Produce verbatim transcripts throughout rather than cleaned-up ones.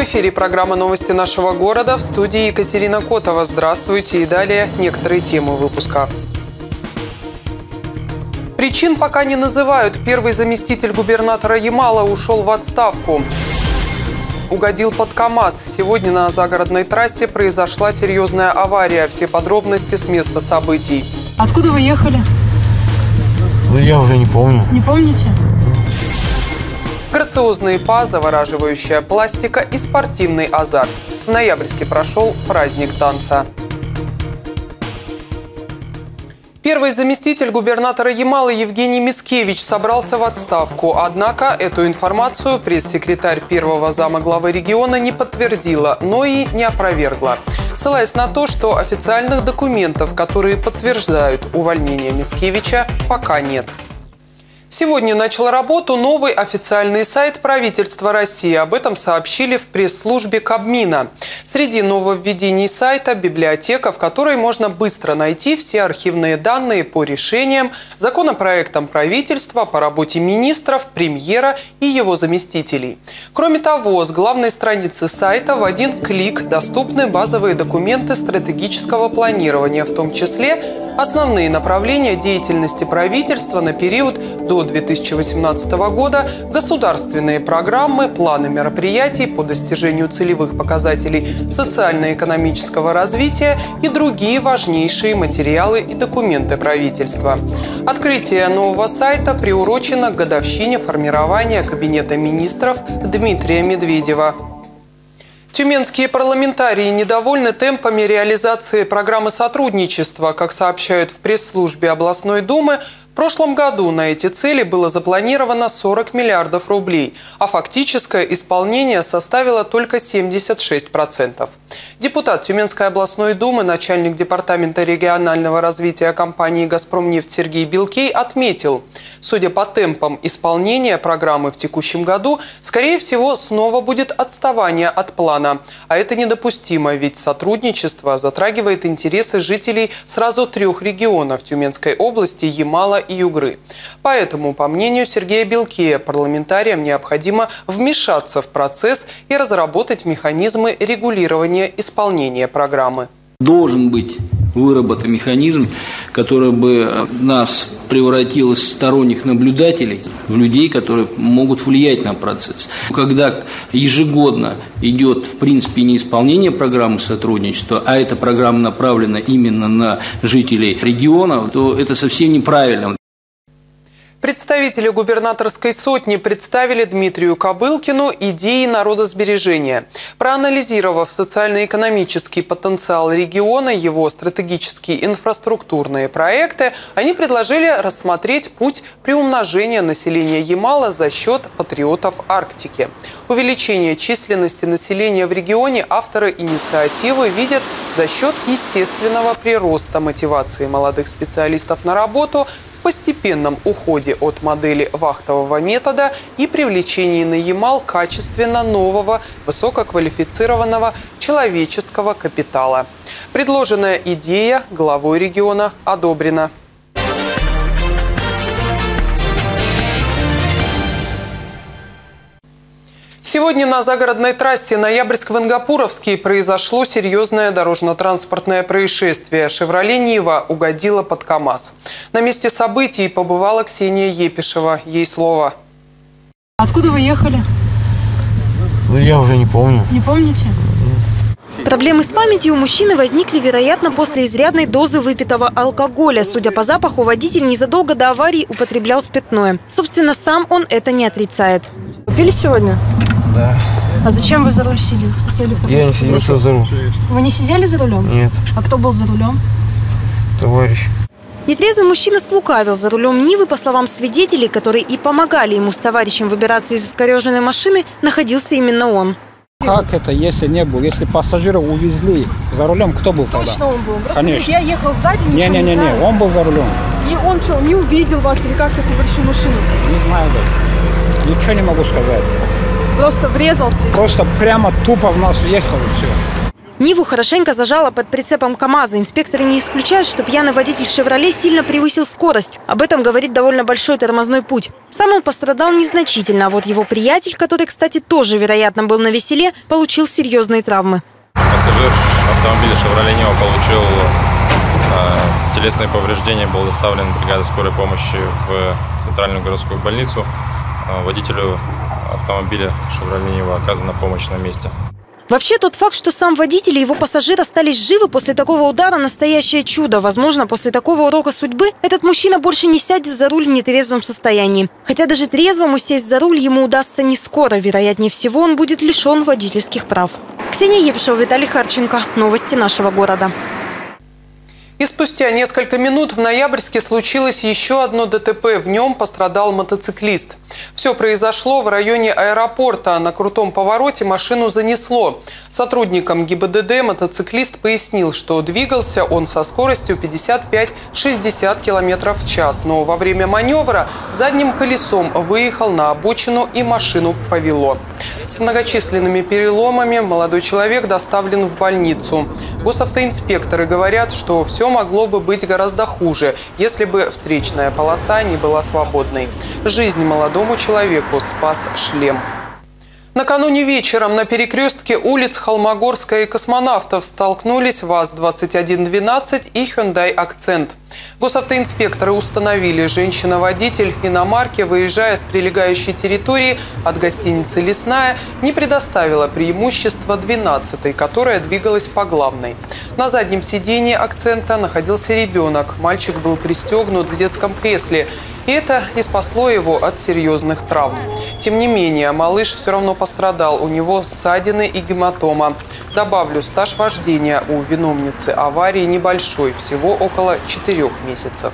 эфире программа «Новости нашего города», в студии Екатерина Котова. Здравствуйте, и далее некоторые темы выпуска. Причин пока не называют. Первый заместитель губернатора Ямала ушел в отставку. Угодил под КАМАЗ. Сегодня на загородной трассе произошла серьезная авария. Все подробности с места событий. Откуда вы ехали? Ну, я уже не помню. Не помните? Грациозные па, завораживающая пластика и спортивный азарт. В Ноябрьске прошел праздник танца. Первый заместитель губернатора Ямала Евгений Мискевич собрался в отставку. Однако эту информацию пресс-секретарь первого зама главы региона не подтвердила, но и не опровергла. Ссылаясь на то, что официальных документов, которые подтверждают увольнение Мискевича, пока нет. Сегодня начал работу новый официальный сайт правительства России. Об этом сообщили в пресс-службе Кабмина. Среди нововведений сайта – библиотека, в которой можно быстро найти все архивные данные по решениям, законопроектам правительства, по работе министров, премьера и его заместителей. Кроме того, с главной страницы сайта в один клик доступны базовые документы стратегического планирования, в том числе основные направления деятельности правительства на период до две тысячи восемнадцатого года, государственные программы, планы мероприятий по достижению целевых показателей социально-экономического развития и другие важнейшие материалы и документы правительства. Открытие нового сайта приурочено к годовщине формирования Кабинета министров Дмитрия Медведева. Тюменские парламентарии недовольны темпами реализации программы сотрудничества. Как сообщают в пресс-службе областной думы, в прошлом году на эти цели было запланировано сорок миллиардов рублей, а фактическое исполнение составило только семьдесят шесть процентов. Депутат Тюменской областной думы, начальник департамента регионального развития компании «Газпромнефть» Сергей Белкей отметил, судя по темпам исполнения программы в текущем году, скорее всего, снова будет отставание от плана. А это недопустимо, ведь сотрудничество затрагивает интересы жителей сразу трех регионов Тюменской области, Ямала и Югры. Поэтому, по мнению Сергея Белкея, парламентариям необходимо вмешаться в процесс и разработать механизмы регулирования исполнения программы. Должен быть выработан механизм, который бы нас превратил из сторонних наблюдателей в людей, которые могут влиять на процесс. Когда ежегодно идет, в принципе, не исполнение программы сотрудничества, а эта программа направлена именно на жителей региона, то это совсем неправильно. Представители губернаторской сотни представили Дмитрию Кобылкину идеи народосбережения. Проанализировав социально-экономический потенциал региона, его стратегические инфраструктурные проекты, они предложили рассмотреть путь приумножения населения Ямала за счет патриотов Арктики. Увеличение численности населения в регионе авторы инициативы видят за счет естественного прироста мотивации молодых специалистов на работу, постепенном уходе от модели вахтового метода и привлечении на Ямал качественно нового, высококвалифицированного человеческого капитала. Предложенная идея главой региона одобрена. Сегодня на загородной трассе Ноябрьск-Венгапуровский произошло серьезное дорожно-транспортное происшествие. «Шевроле Нива» угодила под КАМАЗ. На месте событий побывала Ксения Епишева. Ей слово. Откуда вы ехали? Ну, я уже не помню. Не помните? Проблемы с памятью у мужчины возникли, вероятно, после изрядной дозы выпитого алкоголя. Судя по запаху, водитель незадолго до аварии употреблял спиртное. Собственно, сам он это не отрицает. Вы пили сегодня? Да. А зачем вы за руль сели? сели в Я не сидел за рулем. Вы не сидели за рулем? Нет. А кто был за рулем? Товарищ. Нетрезвый мужчина слукавил. За рулем Нивы, по словам свидетелей, которые и помогали ему с товарищем выбираться из искореженной машины, находился именно он. Как это, если не был? Если пассажиров увезли, за рулем кто был тогда? Точно он был. Просто Конечно. я ехал сзади, ничего не, не, не, не знаю. Не, он был за рулем. И он что, не увидел вас или как эту большую машину? Не знаю даже. Ничего не могу сказать. Просто врезался? Просто прямо тупо в нас въехал и все. Ниву хорошенько зажало под прицепом КАМАЗа. Инспекторы не исключают, что пьяный водитель «Шевроле» сильно превысил скорость. Об этом говорит довольно большой тормозной путь. Сам он пострадал незначительно, а вот его приятель, который, кстати, тоже, вероятно, был на веселе, получил серьезные травмы. Пассажир автомобиля «Шевроле Нива» получил э, телесные повреждения, был доставлен бригадой скорой помощи в центральную городскую больницу. Э, водителю автомобиля «Шевроле Нива» оказана помощь на месте. Вообще, тот факт, что сам водитель и его пассажир остались живы после такого удара – настоящее чудо. Возможно, после такого урока судьбы этот мужчина больше не сядет за руль в нетрезвом состоянии. Хотя даже трезвому сесть за руль ему удастся не скоро. Вероятнее всего, он будет лишен водительских прав. Ксения Епшева, Виталий Харченко. Новости нашего города. И спустя несколько минут в Ноябрьске случилось еще одно ДТП. В нем пострадал мотоциклист. Все произошло в районе аэропорта. На крутом повороте машину занесло. Сотрудникам ГИБДД мотоциклист пояснил, что двигался он со скоростью пятьдесят пять — шестьдесят километров в час. Но во время маневра задним колесом выехал на обочину и машину повело. С многочисленными переломами молодой человек доставлен в больницу. Госавтоинспекторы говорят, что все могло бы быть гораздо хуже, если бы встречная полоса не была свободной. Жизнь молодому человеку спас шлем. Накануне вечером на перекрестке улиц Холмогорская и Космонавтов столкнулись ВАЗ двадцать один двенадцать и Hyundai Акцент. Госавтоинспекторы установили, женщина-водитель иномарки, выезжая с прилегающей территории от гостиницы «Лесная», не предоставила преимущества двенадцатой, которая двигалась по главной. На заднем сиденье «Акцента» находился ребенок. Мальчик был пристегнут в детском кресле. И это и спасло его от серьезных травм. Тем не менее, малыш все равно пострадал. У него ссадины и гематома. Добавлю, стаж вождения у виновницы аварии небольшой, всего около четырех месяцев.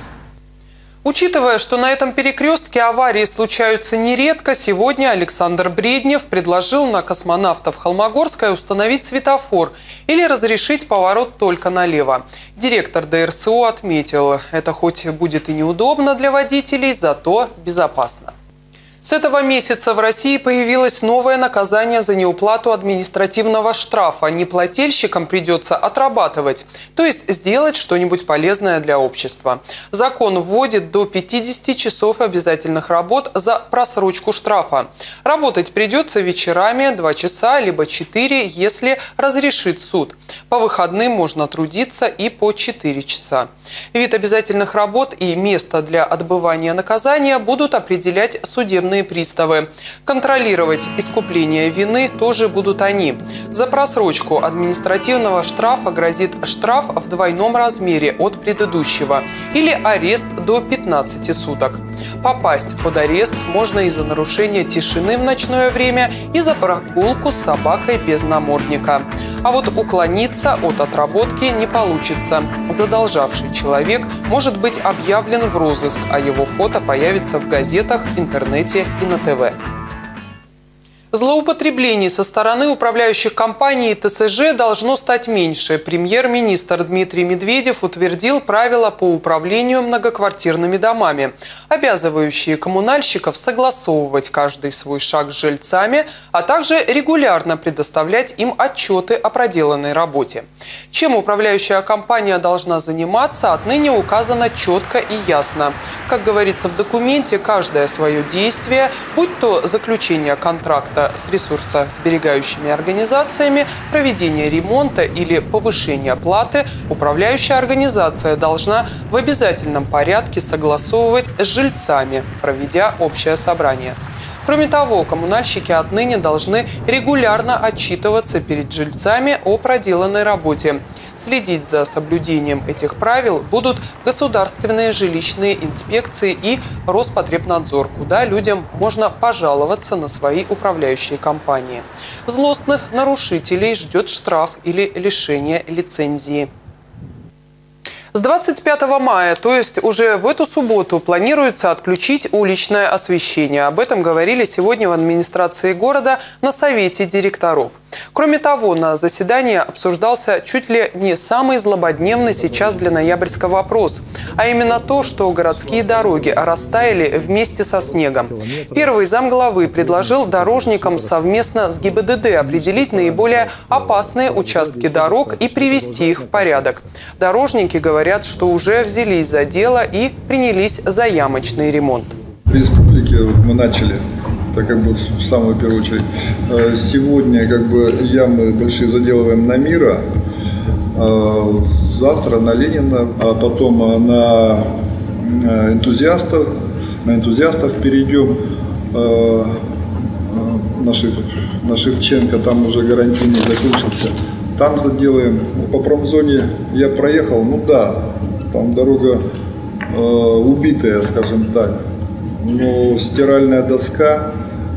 Учитывая, что на этом перекрестке аварии случаются нередко, сегодня Александр Бреднев предложил на Космонавтов Холмогорская установить светофор или разрешить поворот только налево. Директор ДРСО отметил, это хоть будет и неудобно для водителей, зато безопасно. С этого месяца в России появилось новое наказание за неуплату административного штрафа. Неплательщикам придется отрабатывать, то есть сделать что-нибудь полезное для общества. Закон вводит до пятидесяти часов обязательных работ за просрочку штрафа. Работать придется вечерами два часа, либо четыре, если разрешит суд. По выходным можно трудиться и по четыре часа. Вид обязательных работ и место для отбывания наказания будут определять судебные приставы. Контролировать искупление вины тоже будут они. За просрочку административного штрафа грозит штраф в двойном размере от предыдущего или арест до пятнадцати суток. Попасть под арест можно из-за нарушения тишины в ночное время и за прогулку с собакой без намордника. А вот уклониться от отработки не получится. Задолжавший человек может быть объявлен в розыск, а его фото появится в газетах, интернете и на ТВ. Злоупотреблений со стороны управляющих компаний и ТСЖ должно стать меньше. Премьер-министр Дмитрий Медведев утвердил правила по управлению многоквартирными домами, обязывающие коммунальщиков согласовывать каждый свой шаг с жильцами, а также регулярно предоставлять им отчеты о проделанной работе. Чем управляющая компания должна заниматься, отныне указано четко и ясно. Как говорится в документе, каждое свое действие, будь то заключение контракта с ресурсосберегающими организациями, проведение ремонта или повышение платы, управляющая организация должна в обязательном порядке согласовывать с жильцами, проведя общее собрание. Кроме того, коммунальщики отныне должны регулярно отчитываться перед жильцами о проделанной работе. Следить за соблюдением этих правил будут государственные жилищные инспекции и Роспотребнадзор, куда людям можно пожаловаться на свои управляющие компании. Злостных нарушителей ждет штраф или лишение лицензии. С двадцать пятого мая, то есть уже в эту субботу, планируется отключить уличное освещение. Об этом говорили сегодня в администрации города на совете директоров. Кроме того, на заседании обсуждался чуть ли не самый злободневный сейчас для Ноябрьска вопрос, а именно то, что городские дороги растаяли вместе со снегом. Первый замглавы предложил дорожникам совместно с ГИБДД определить наиболее опасные участки дорог и привести их в порядок. Дорожники говорят, что уже взялись за дело и принялись за ямочный ремонт. В республике мы начали, так как бы в самую первую очередь. Сегодня как бы ямы большие заделываем на Мира, завтра на Ленина, а потом на энтузиастов, на энтузиастов перейдем. На, Шев, на Шевченко, там уже гарантийный закончился. Там заделаем. По промзоне я проехал, ну да, там дорога э, убитая, скажем так. Но стиральная доска,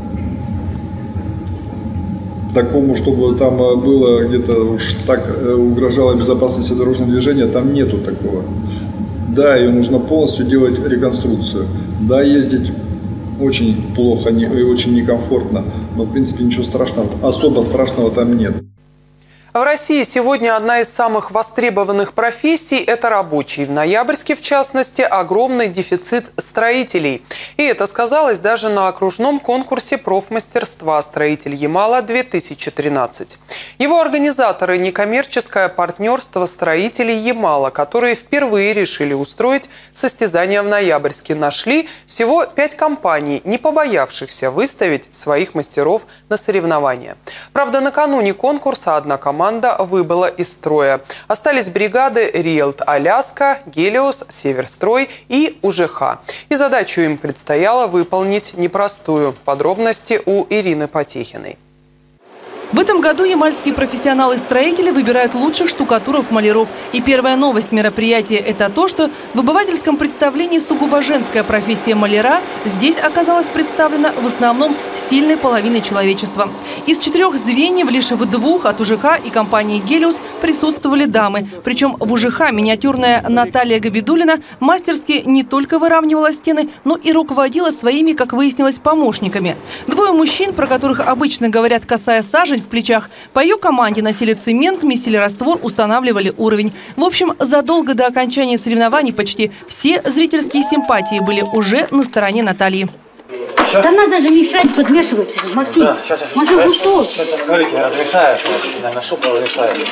такому, чтобы там было где-то уж так угрожало безопасности дорожного движения, там нету такого. Да, ее нужно полностью делать реконструкцию. Да, ездить очень плохо и очень некомфортно, но в принципе ничего страшного, особо страшного там нет. В России сегодня одна из самых востребованных профессий – это рабочий. В Ноябрьске, в частности, огромный дефицит строителей. И это сказалось даже на окружном конкурсе профмастерства «Строитель Ямала-две тысячи тринадцать». Его организаторы – некоммерческое партнерство строителей Ямала, которые впервые решили устроить состязания в Ноябрьске. Нашли всего пять компаний, не побоявшихся выставить своих мастеров на соревнования. Правда, накануне конкурса одна команда Команда выбыла из строя. Остались бригады «Риэлт Аляска», «Гелиос», «Северстрой» и УЖХ. И задачу им предстояло выполнить непростую. Подробности у Ирины Потехиной. В этом году ямальские профессионалы-строители выбирают лучших штукатуров-маляров. И первая новость мероприятия – это то, что в обывательском представлении сугубо женская профессия маляра здесь оказалась представлена в основном сильной половиной человечества. Из четырех звеньев лишь в двух от УЖХ и компании «Гелиос» присутствовали дамы. Причем в УЖХ миниатюрная Наталья Габидулина мастерски не только выравнивала стены, но и руководила своими, как выяснилось, помощниками. Двое мужчин, про которых обычно говорят «косая сажень» в плечах, по ее команде носили цемент, месили раствор, устанавливали уровень. В общем, задолго до окончания соревнований почти все зрительские симпатии были уже на стороне Натальи. Да надо же мешать, подмешивать, Максим. Да, сейчас, сейчас. Максим, ну что? Сейчас кролики размешаешь, на шубу размешаешь.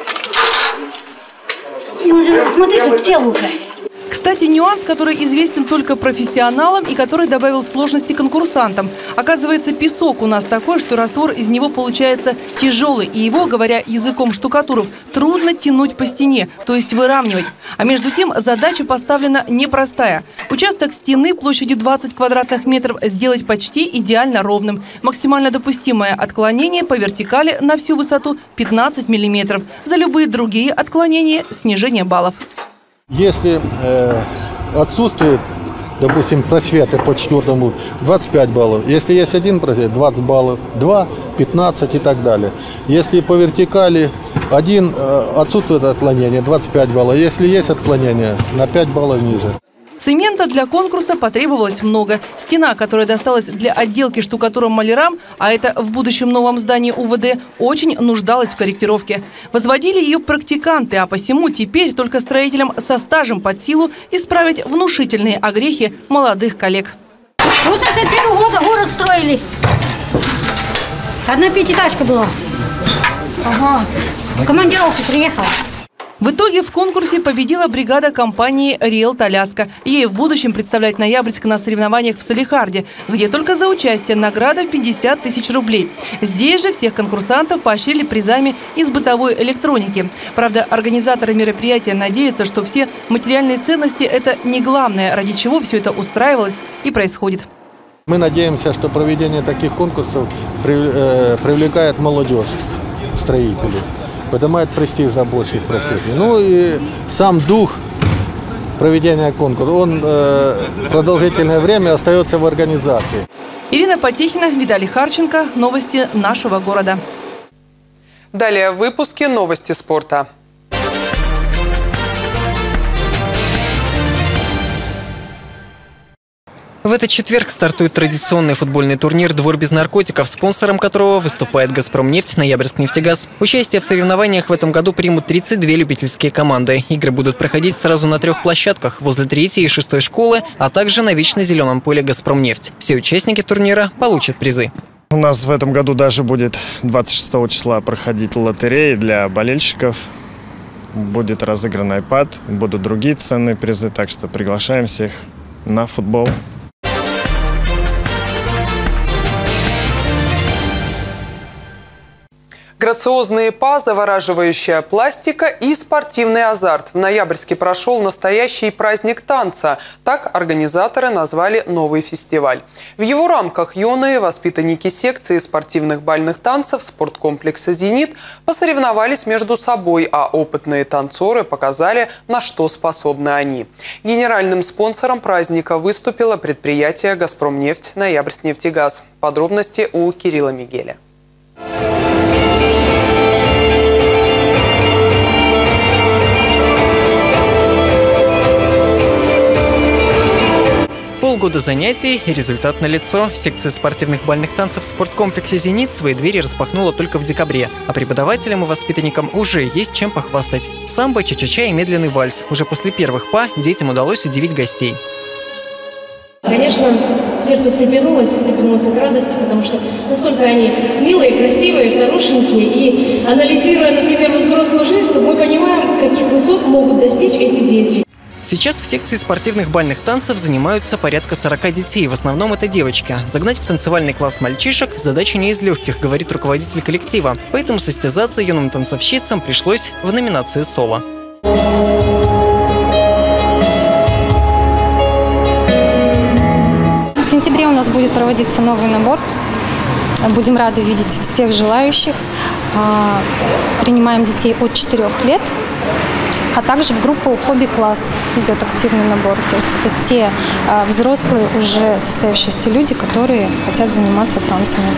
Ну же, смотри, как сел уже. Кстати, нюанс, который известен только профессионалам и который добавил сложности конкурсантам. Оказывается, песок у нас такой, что раствор из него получается тяжелый. И его, говоря языком штукатуров, трудно тянуть по стене, то есть выравнивать. А между тем задача поставлена непростая. Участок стены площадью двадцать квадратных метров сделать почти идеально ровным. Максимально допустимое отклонение по вертикали на всю высоту пятнадцать миллиметров. За любые другие отклонения – снижение баллов. Если э, отсутствует, допустим, просветы по четвертому, двадцать пять баллов. Если есть один просвет, двадцать баллов, два, пятнадцать и так далее. Если по вертикали один, э, отсутствует отклонение, двадцать пять баллов. Если есть отклонение, на пять баллов ниже. Цемента для конкурса потребовалось много. Стена, которая досталась для отделки штукатурам-малярам, а это в будущем новом здании УВД, очень нуждалась в корректировке. Возводили ее практиканты, а посему теперь только строителям со стажем под силу исправить внушительные огрехи молодых коллег. восемьдесят первого года город строили. Одна пятиэтажка была. Ага. В командировку приехала. В итоге в конкурсе победила бригада компании «Риэлт Аляска». Ей в будущем представлять Ноябрьск на соревнованиях в Салехарде, где только за участие награда пятьдесят тысяч рублей. Здесь же всех конкурсантов поощрили призами из бытовой электроники. Правда, организаторы мероприятия надеются, что все материальные ценности – это не главное, ради чего все это устраивалось и происходит. Мы надеемся, что проведение таких конкурсов привлекает молодежь, строителей. Поднимает престиж рабочих профессий. Ну и сам дух проведения конкурса, он э, продолжительное время остается в организации. Ирина Потехина, Виталий Харченко. Новости нашего города. Далее в выпуске новости спорта. В этот четверг стартует традиционный футбольный турнир «Двор без наркотиков», спонсором которого выступает «Газпромнефть», «Ноябрьскнефтегаз». Участие в соревнованиях в этом году примут тридцать две любительские команды. Игры будут проходить сразу на трех площадках – возле третьей и шестой школы, а также на вечно зеленом поле «Газпромнефть». Все участники турнира получат призы. У нас в этом году даже будет двадцать шестого числа проходить лотереи для болельщиков. Будет разыгран айпад, будут другие ценные призы, так что приглашаем всех на футбол. Грациозные па, завораживающая пластика и спортивный азарт. В Ноябрьске прошел настоящий праздник танца. Так организаторы назвали новый фестиваль. В его рамках юные воспитанники секции спортивных бальных танцев спорткомплекса «Зенит» посоревновались между собой, а опытные танцоры показали, на что способны они. Генеральным спонсором праздника выступило предприятие «Газпромнефть», «Ноябрьскнефтегаз». Подробности у Кирилла Мигеля. Полгода занятий и результат налицо. Секция спортивных бальных танцев в спорткомплексе «Зенит» свои двери распахнула только в декабре, а преподавателям и воспитанникам уже есть чем похвастать. Самбо, ча-ча-ча и медленный вальс. Уже после первых па детям удалось удивить гостей. Конечно, сердце встрепенулось, встрепенулось от радости, потому что настолько они милые, красивые, хорошенькие. И анализируя, например, вот взрослую жизнь, то мы понимаем, каких высот могут достичь эти дети. Сейчас в секции спортивных бальных танцев занимаются порядка сорока детей. В основном это девочки. Загнать в танцевальный класс мальчишек – задача не из легких, говорит руководитель коллектива. Поэтому состязаться юным танцовщицам пришлось в номинации «Соло». В сентябре у нас будет проводиться новый набор. Будем рады видеть всех желающих. Принимаем детей от четырёх лет. А также в группу хобби-класс идет активный набор. То есть это те а, взрослые, уже состоявшиеся люди, которые хотят заниматься танцами.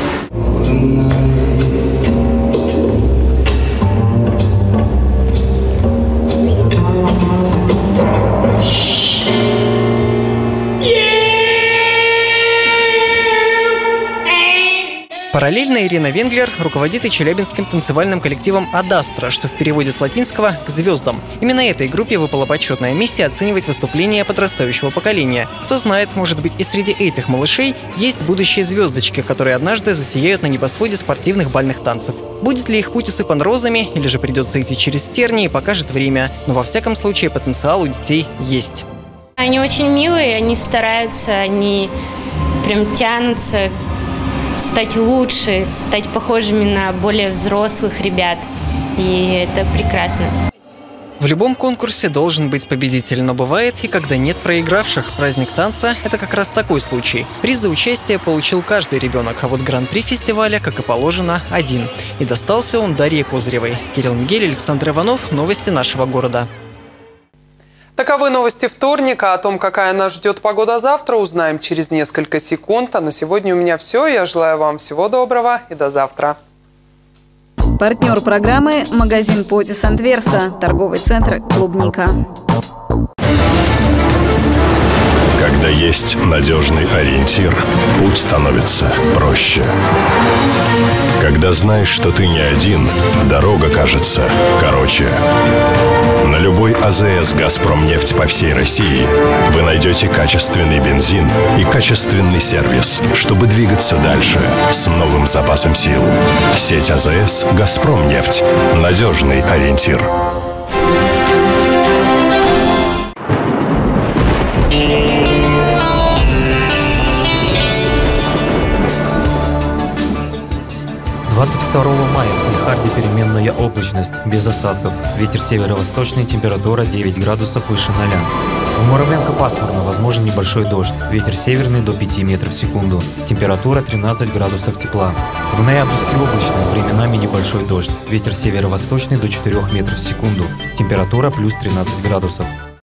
Параллельно Ирина Венглер руководит и челябинским танцевальным коллективом «Адастра», что в переводе с латинского «к звездам». Именно этой группе выпала почетная миссия оценивать выступления подрастающего поколения. Кто знает, может быть, и среди этих малышей есть будущие звездочки, которые однажды засияют на небосводе спортивных бальных танцев. Будет ли их путь усыпан розами, или же придется идти через тернии, покажет время. Но во всяком случае потенциал у детей есть. Они очень милые, они стараются, они прям тянутся стать лучше, стать похожими на более взрослых ребят. И это прекрасно. В любом конкурсе должен быть победитель, но бывает и когда нет проигравших. Праздник танца – это как раз такой случай. Приз за участие получил каждый ребенок, а вот гран-при фестиваля, как и положено, один. И достался он Дарье Козыревой. Кирилл Мигель, Александр Иванов. Новости нашего города. Таковы новости вторника. О том, какая нас ждет погода завтра, узнаем через несколько секунд. А на сегодня у меня все. Я желаю вам всего доброго и до завтра. Партнер программы – магазин Поти Сантверса, торговый центр «Клубника». Когда есть надежный ориентир, путь становится проще. Когда знаешь, что ты не один, дорога кажется короче. На любой АЗС «Газпромнефть» по всей России вы найдете качественный бензин и качественный сервис, чтобы двигаться дальше с новым запасом сил. Сеть АЗС «Газпромнефть» – надежный ориентир. двадцать второго мая в Салехарде переменная облачность, без осадков. Ветер северо-восточный, температура девять градусов выше ноля. В Муравленко пасмурно, возможен небольшой дождь. Ветер северный до пяти метров в секунду. Температура тринадцать градусов тепла. В Ноябрьске облачно, временами небольшой дождь. Ветер северо-восточный до четырёх метров в секунду. Температура плюс тринадцать градусов.